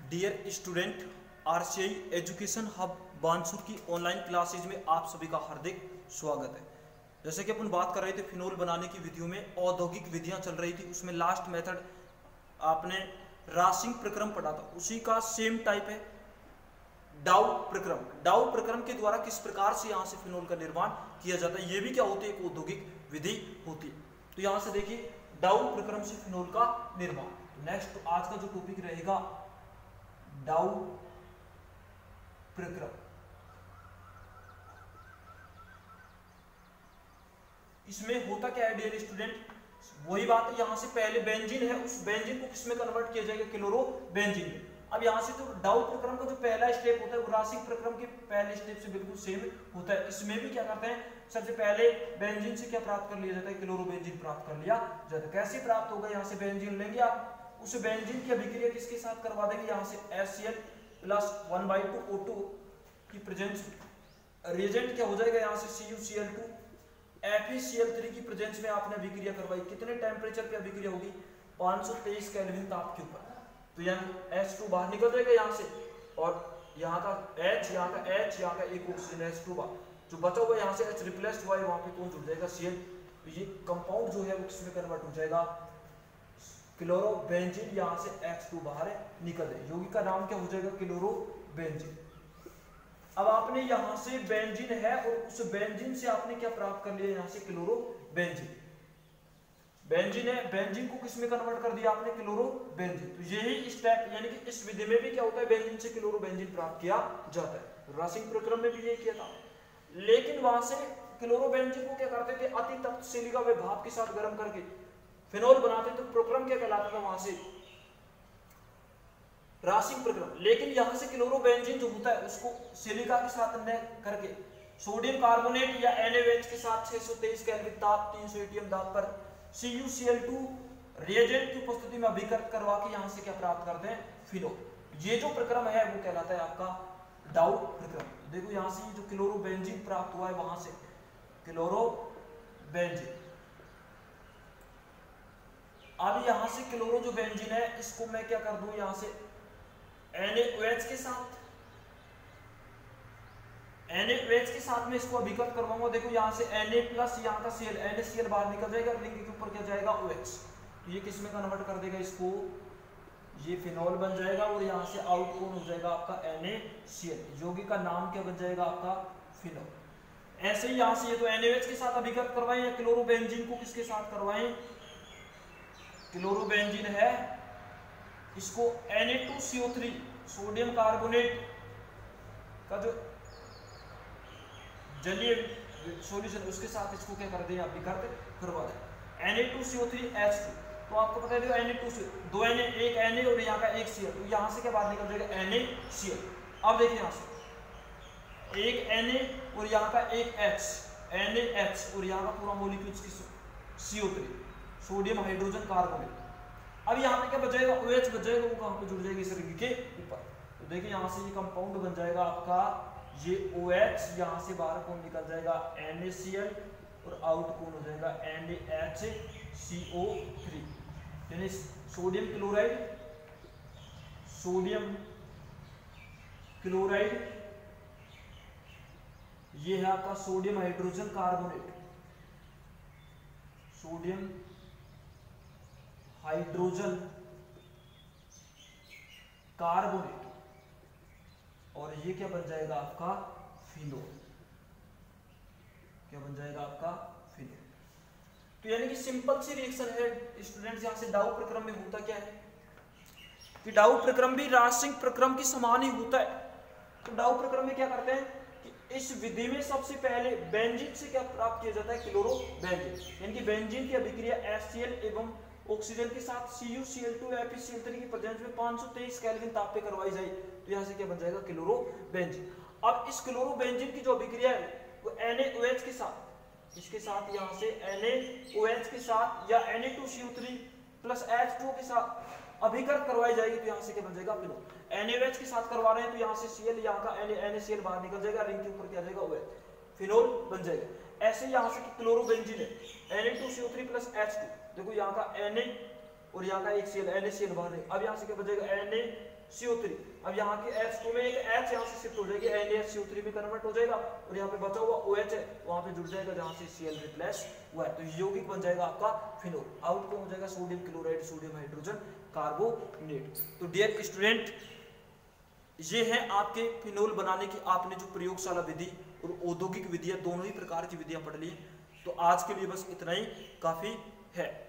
Dear student, RCI education hub Bansur की online classes में आप सभी का हार्दिक स्वागत है। जैसे कि अपन बात कर रहे थे फिनोल बनाने की विधियों में, औद्योगिक विधियां चल रही थी, उसमें लास्ट मेथड आपने रासिंग प्रक्रम पढ़ा था, उसी का सेम टाइप है डाउ प्रक्रम। डाउ प्रक्रम के द्वारा किस प्रकार से यहाँ से फिनोल का निर्माण किया जाता है, ये भी क्या होती है, एक औद्योगिक विधि होती है। तो यहाँ से देखिए डाउ प्रक्रम से फिनोल का निर्माण। नेक्स्ट आज का जो टॉपिक रहेगा डाउ प्रक्रम। इसमें होता क्या है डियर स्टूडेंट, वही बात है, यहां से पहले बेंजीन है, उस बेंजीन को किसमें कन्वर्ट किया जाएगा, क्लोरो बेंजीन में। अब यहां से जो डाउ प्रक्रम का जो पहला स्टेप होता है वो रासिक प्रक्रम के पहले स्टेप से बिल्कुल सेम होता है। इसमें भी क्या करते हैं, सबसे पहले बेंजीन से क्या प्राप्त कर लिया जाता है, क्लोरो बेंजीन प्राप्त कर लिया जाता है। कैसे प्राप्त होगा, यहाँ से बेंजीन लेंगे आप, उस बेंजीन की अभिक्रिया किसके साथ करवा देंगे, यहाँ से HCl प्लस 1/2 O2 की प्रेजेंस में रिएजेंट क्या हो जाएगा, यहाँ से CuCl2 FeCl3 की प्रेजेंस में आपने अभिक्रिया करवाई। कितने टेम्परेचर पे अभिक्रिया होगी, 523 केल्विन ताप के ऊपर। तो यहाँ H2 बाहर निकल जाएगा यहाँ से, और यहाँ का H, यहाँ का H, यहाँ का एक ऑक्सीजन H2 बाहर, जो बचा हुआ यहाँ से H रिप्लेस हुआ है, वहां पे कौन जुड़ जाएगा, Cl। तो ये कंपाउंड जो है वो किसमें कन्वर्ट हो जाएगा, क्लोरोबेंजीन। यहाँ से H2 बाहर निकल जाए, यौगिक का नाम क्या हो जाएगा, क्लोरोबेंजीन। अब आपने यहाँ से बेंजीन है और उस बेंजीन से आपने क्या प्राप्त कर लिया, यहाँ से क्लोरोबेंजीन। बेंजीन है, बेंजीन को किसमें कन्वर्ट कर दिया आपने, क्लोरोबेंजीन। तो यही स्टेप, यानी कि इस विधि में भी क्या होता है, बेंजीन से क्लोरोबेंजीन प्राप्त किया जाता है। रासिंग प्रक्रम में भी यही किया था, लेकिन वहां से क्लोरोबेंजीन को क्या करते थे, अति तप्त सिलिका व भाप के साथ गर्म करके फिनोल बनाते, तो प्रक्रम क्या कहलाता था, वहां से रासिंग प्रक्रम। लेकिन यहां से क्लोरोबेंजीन जो होता है उसको सिलिका के साथ न करके सोडियम कार्बोनेट या NaOH के साथ 623 केल्विन ताप 300 एटीएम दाब पर CuCl2 रिएजेंट की उपस्थिति में अभिकृत करवा के यहां से क्या प्राप्त करते हैं, फिनोल। ये जो प्रक्रम है वो कहलाता है आपका डाउ प्रक्रम। देखो यहां से जो क्लोरोबेंजीन प्राप्त हुआ है, वहां से क्लोरोबेंजीन। अब यहां से क्लोरो जो बेंजीन है, इसको मैं क्या कर दूं, यहां से NaOH के साथ में इसको अभिकृत करवाऊंगा। देखो यहाँ से Na प्लस यहाँ का Cl, NaCl बाहर निकल जाएगा, रिंग के ऊपर क्या जाएगा, OH। तो ये किस में कन्वर्ट कर देगा इसको, ये फिनोल बन जाएगा, और यहाँ से आउट कौन हो जाएगा आपका NaCl, यौगिक का नाम क्या बन जाएगा आपका, फिनोल। ऐसे ही यहाँ से ये तो NaOH के साथ अभिकृत करवाएं, या क्लोरोबेंजीन को किसके साथ करवाएं, क्लोरोबेंजीन है, इसको Na2CO3 सोडियम कार्बोनेट का जो जलीय सॉल्यूशन उसके साथ इसको क्या कर दें, अभिकृत करवा दें। Na2CO3H2, तो आपको पता है Na2 दो Na, एक Na और यहाँ का एक Cl, तो यहाँ से क्या बाहर निकल जाएगा, NaCl। अब देखिए यहाँ से एक Na और यहाँ का एक H, NaH, और यहाँ का पूरा molecule CO3 sodium hydrogen carbonate. अब यहाँ पे क्या बच जाएगा, OH बच जाएगा, वो कहाँ पे जुड़ जाएगी, इस रिंग के ऊपर। तो देखिए यहाँ से ये कंपाउंड बन जाएगा आपका, ये OH, यहाँ से बाहर कौन निकल जाएगा, NaCl, और आउट कौन हो जाएगा, NaHCO3, यानी सोडियम क्लोराइड, सोडियम क्लोराइड, ये है आपका sodium hydrogen carbonate, sodium hydrogen carbonate, और ये क्या बन जाएगा आपका, फिनोल। क्या बन जाएगा आपका, फिनोल। तो यानी कि सिंपल सी रिएक्शन है स्टूडेंट्स। यहां से डाउ प्रक्रम में होता क्या है कि डाउ प्रक्रम भी रासिंग प्रक्रम के समान ही होता है। तो डाउ प्रक्रम में क्या करते हैं कि इस विधि में सबसे पहले बेंजीन से क्या प्राप्त किया जाता है, क्लोरोबेंजीन, यानी कि बेंजीन की अभिक्रिया HCl एवं ऑक्सीजन के साथ CuCl2 FeCl3 की प्रेजेंस में 523 केल्विन ताप पे करवाई जाए, तो यहाँ से क्या बन जाएगा, क्लोरोबेंजीन। अब इस क्लोरोबेंजीन की जो अभिक्रिया है वो NaOH के साथ, इसके साथ यहाँ से NaOH के साथ या Na2CO3 प्लस H2O के साथ अभिकृत करवाई जाएगी, तो यहाँ से क्या बन जाएगा, फिनोल। NaOH के साथ करवा रहे हैं तो यहाँ से Cl, यहाँ का NaCl बाहर निकल जाएगा, रिंग के ऊपर क्या जाएगा, OH, फिनोल बन जाएगा। ऐसे यहाँ से क्लोरोबेंजीन है, Na2CO3 प्लस H2, देखो यहाँ का Na और यहाँ का एक Cl NaCl बाहर है। अब यहाँ से क्या बचेगा NaCO3। अब यहाँ के H2 में एक H यहाँ से शिफ्ट हो जाएगी, NaCO3 में कन्वर्ट हो जाएगा और यहाँ पे बचा हुआ OH है वहाँ पे जुड़ जाएगा जहाँ से Cl रिप्लेस हुआ है। तो यौगिक बन जाएगा आपका फिनोल। आउटकम हो जाएगा sodium chloride, sodium hydrogen carbonate. तो डियर स्टूडेंट, ये है आपके फिनोल बनाने की आपने जो प्रयोगशाला विधि और औद्योगिक विधियां दोनों ही प्रकार की विधियां पढ़ ली। तो आज के लिए बस इतना ही काफी है।